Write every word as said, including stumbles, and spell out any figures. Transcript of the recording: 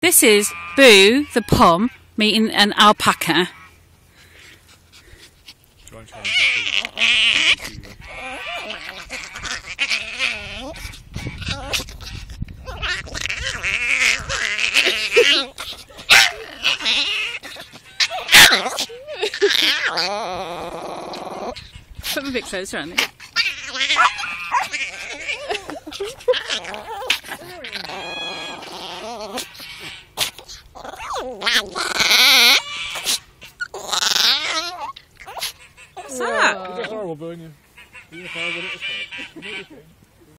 This is Boo, the pom, meeting an alpaca. Come a bit closer, Andy. What's that? It's horrible, burn you.